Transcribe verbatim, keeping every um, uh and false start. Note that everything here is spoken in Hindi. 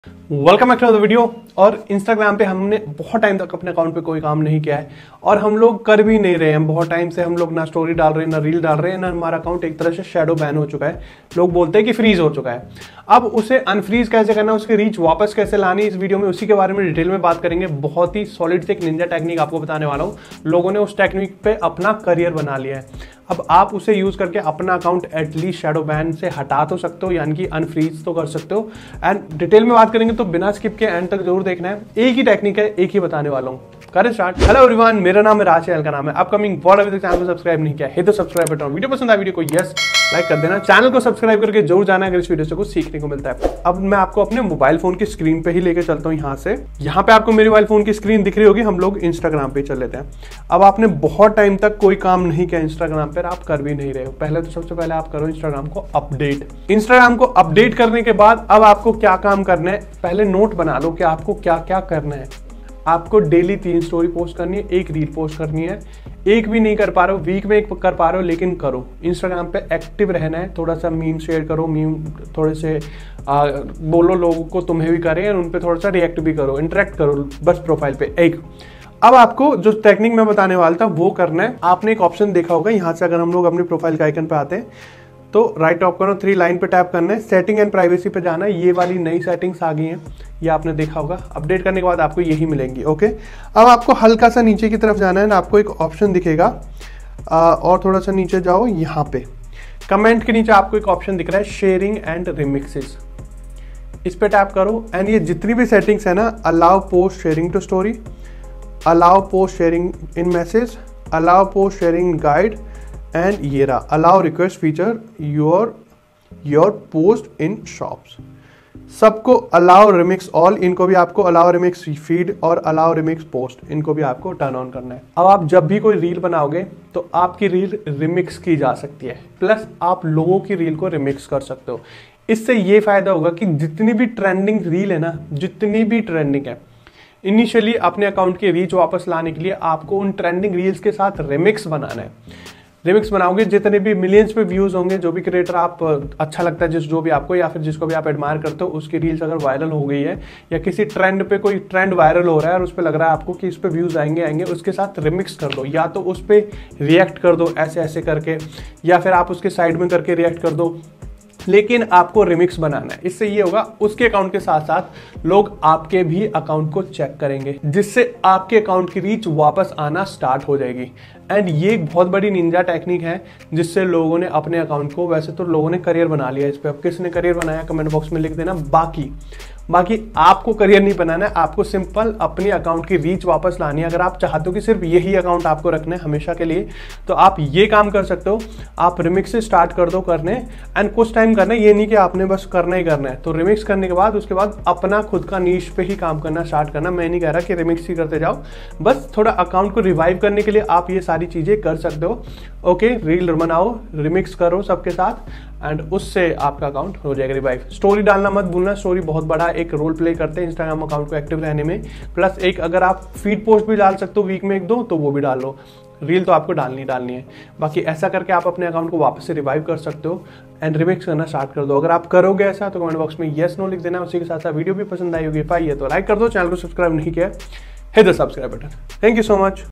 Welcome back to the video. और इंस्टाग्राम पे हमने बहुत टाइम तक अपने अकाउंट पे कोई काम नहीं किया है और हम लोग कर भी नहीं रहे हैं। बहुत टाइम से हम लोग ना स्टोरी डाल रहे हैं, ना रील डाल रहे हैं, ना हमारा अकाउंट एक तरह से शैडो बैन हो चुका है। लोग बोलते हैं कि फ्रीज हो चुका है। अब उसे अनफ्रीज कैसे करना, उसकी रीच वापस कैसे लानी, इस वीडियो में उसी के बारे में डिटेल में बात करेंगे। बहुत ही सॉलिड से एक निंजा टेक्निक आपको बताने वाला हूँ। लोगों ने उस टेक्निक पे अपना करियर बना लिया है। अब आप उसे यूज करके अपना अकाउंट एटलीस्ट शैडो बैन से हटा तो सकते हो, यानी कि अनफ्रीज तो कर सकते हो। एंड डिटेल में बात करेंगे तो बिना स्किप के एंड तक जरूर देखना है। एक ही टेक्निक है, एक ही बताने वाला हूँ। करें स्टार्ट। हेलो एवरीवन, मेरा नाम है राज, चैनल का नाम है अपकमिंग वॉल। अभी तक चैनल को सब्सक्राइब नहीं किया है तो सब्सक्राइब बटन, वीडियो पसंद आया वीडियो को यस लाइक कर देना। चैनल को सब्सक्राइब करके जरूर जाना अगर इस वीडियो से कुछ सीखने को मिलता है। अब मैं आपको अपने मोबाइल फोन की स्क्रीन पे ही लेकर चलता हूँ। यहाँ से यहाँ पे आपको मेरे मोबाइल फोन की स्क्रीन दिख रही होगी। हम लोग इंस्टाग्राम पे चल लेते हैं। अब आपने बहुत टाइम तक कोई काम नहीं किया इंस्टाग्राम पर, आप कर भी नहीं रहे हो। पहले तो सबसे पहले आप करो इंस्टाग्राम को अपडेट। इंस्टाग्राम को अपडेट करने के बाद अब आपको क्या काम करना है, पहले नोट बना लो कि आपको क्या क्या करना है। आपको डेली तीन स्टोरी पोस्ट करनी है, एक रील पोस्ट करनी है। एक भी नहीं कर पा रहे हो, वीक में एक कर पा रहे हो, लेकिन करो। इंस्टाग्राम पे एक्टिव रहना है। थोड़ा सा मीम शेयर करो, मीम थोड़े से आ, बोलो लोगों को तुम्हें भी करें और उन पे थोड़ा सा रिएक्ट भी करो, इंटरेक्ट करो बस प्रोफाइल पे। एक अब आपको जो टेक्निक मैं बताने वाला था वो करना है। आपने एक ऑप्शन देखा होगा यहाँ से, अगर हम लोग अपनी प्रोफाइल के आइकन पे आते हैं तो राइट टॉप करो, थ्री लाइन पे टैप करना है, सेटिंग एंड प्राइवेसी पे जाना है। ये वाली नई सेटिंग्स आ गई हैं, ये आपने देखा होगा। अपडेट करने के बाद आपको यही मिलेंगी। ओके, अब आपको हल्का सा नीचे की तरफ जाना है ना, आपको एक ऑप्शन दिखेगा आ, और थोड़ा सा नीचे जाओ। यहाँ पे कमेंट के नीचे आपको एक ऑप्शन दिख रहा है शेयरिंग एंड रिमिक्सेस। इस पे टैप करो एंड ये जितनी भी सेटिंग्स है ना, allow post sharing to story, allow post sharing in message, allow post sharing guide and ये रहा allow request feature your your post in shops. सबको अलाउ रिमिक्स ऑल, इनको भी आपको अलाउ रिमिक्स फीड और अलाउ रिमिक्स पोस्ट, इनको भी आपको टर्न ऑन करना है। अब आप जब भी कोई रील बनाओगे तो आपकी रील रिमिक्स की जा सकती है, प्लस आप लोगों की रील को रिमिक्स कर सकते हो। इससे ये फायदा होगा कि जितनी भी ट्रेंडिंग रील है ना, जितनी भी ट्रेंडिंग है, इनिशियली अपने अकाउंट की रीच वापस लाने के लिए आपको उन ट्रेंडिंग रील्स के साथ रिमिक्स बनाना है। रिमिक्स बनाओगे, जितने भी मिलियंस पे व्यूज होंगे, जो भी क्रिएटर आप अच्छा लगता है, जिस जो भी आपको या फिर जिसको भी आप एडमायर करते हो, उसकी रील्स अगर वायरल हो गई है या किसी ट्रेंड पे कोई ट्रेंड वायरल हो रहा है और उस पर लग रहा है आपको कि इस पे व्यूज आएंगे आएंगे उसके साथ रिमिक्स कर दो। या तो उस पर रिएक्ट कर दो ऐसे ऐसे करके, या फिर आप उसके साइड में करके रिएक्ट कर दो, लेकिन आपको रिमिक्स बनाना है। इससे ये होगा उसके अकाउंट के साथ साथ लोग आपके भी अकाउंट को चेक करेंगे, जिससे आपके अकाउंट की रीच वापस आना स्टार्ट हो जाएगी। एंड ये एक बहुत बड़ी निंजा टेक्निक है जिससे लोगों ने अपने अकाउंट को, वैसे तो लोगों ने करियर बना लिया इस पे। अब किसने करियर बनाया कमेंट बॉक्स में लिख देना। बाकी बाकी आपको करियर नहीं बनाना है, आपको सिंपल अपने अकाउंट की रीच वापस लानी है। अगर आप चाहते हो कि सिर्फ यही अकाउंट आपको रखना है हमेशा के लिए, तो आप ये काम कर सकते हो। आप रिमिक्स से स्टार्ट कर दो करने, एंड कुछ टाइम करना है। ये नहीं कि आपने बस करना ही करना है। तो रिमिक्स करने के बाद उसके बाद अपना खुद का नीश पे ही काम करना स्टार्ट करना। मैं नहीं कह रहा कि रिमिक्स ही करते जाओ, बस थोड़ा अकाउंट को रिवाइव करने के लिए आप ये सारी चीजें कर सकते हो। ओके, रील बनाओ, रिमिक्स करो सबके साथ, एंड उससे आपका अकाउंट हो जाएगा रिवाइव। स्टोरी डालना मत भूलना, स्टोरी बहुत बड़ा एक रोल प्ले करते हैं इंस्टाग्राम अकाउंट को एक्टिव रहने में। प्लस एक अगर आप फीड पोस्ट भी डाल सकते हो वीक में एक दो, तो वो भी डाल लो। रील तो आपको डालनी डालनी है। बाकी ऐसा करके आप अपने अकाउंट को वापस से रिवाइव कर सकते हो एंड रिमिक्स करना स्टार्ट कर दो। अगर आप करोगे ऐसा तो कमेंट बॉक्स में येस नो लिख देना। उसी के साथ साथ वीडियो भी पसंद आई होगी, पाइए तो लाइक कर दो। चैनल को सब्सक्राइब नहीं किया, hit the subscribe button. Thank you so much.